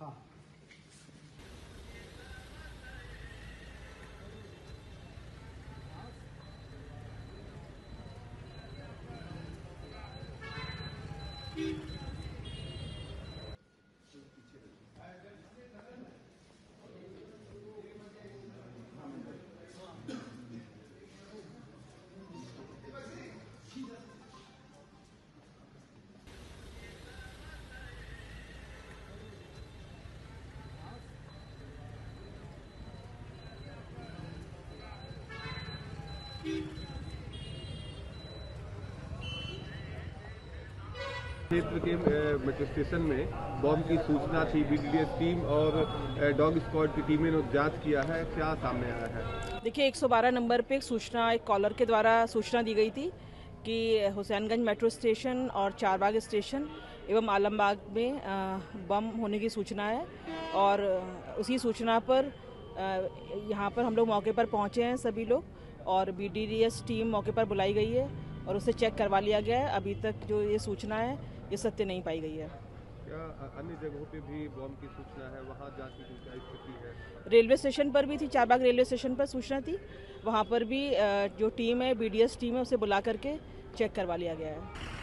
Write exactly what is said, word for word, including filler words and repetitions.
हाँ। क्षेत्र के मेट्रो स्टेशन में बॉम्ब की सूचना थी। बीडीडीएस टीम और डॉग स्क्वाड की टीमें ने जांच किया है, क्या सामने आया है? देखिए, एक सौ बारह नंबर पे एक सूचना, एक कॉलर के द्वारा सूचना दी गई थी कि हुसैनगंज मेट्रो स्टेशन और चारबाग स्टेशन एवं आलमबाग में बम होने की सूचना है। और उसी सूचना पर यहाँ पर हम लोग मौके पर पहुँचे हैं सभी लोग, और बीडीडीएस टीम मौके पर बुलाई गई है और उसे चेक करवा लिया गया है। अभी तक जो ये सूचना है ये सत्य नहीं पाई गई है। क्या अन्य जगहों पे भी बॉम्ब की सूचना है, वहाँ जांच की क्या स्थिति है? रेलवे स्टेशन पर भी थी, चारबाग रेलवे स्टेशन पर सूचना थी, वहाँ पर भी जो टीम है बीडीएस टीम है उसे बुला करके चेक करवा लिया गया है।